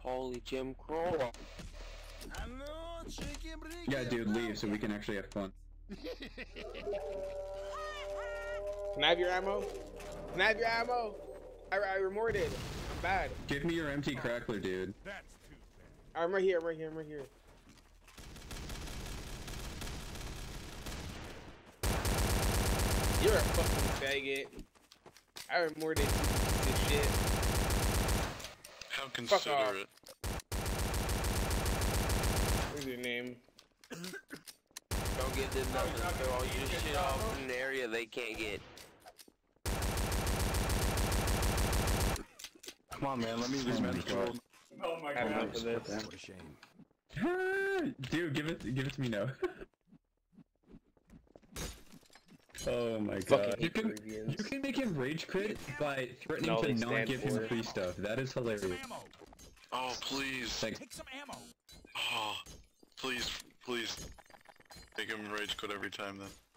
Holy Jim Crow. Yeah, dude, leave so we can actually have fun. Can I have your ammo? Can I have your ammo? I remorted. I'm bad. Give me your empty crackler, dude. That's too bad. I'm right here, I'm right here, I'm right here. You're a fucking faggot. I remorted this shit. How considerate. What's your name? Don't get this nothing. Throw all you shit off in an area they can't get. Come on, man, let me use my control. Oh my I have god. enough of this. What a shame. Dude, give it to me now. Oh my Fucking god. hate Peruvians. You can make him rage quit by threatening No, to they not stand give for him it. free stuff. That is hilarious. Ammo. Oh, please. Thanks. Take some ammo. Oh, please, please. Make him rage quit every time then.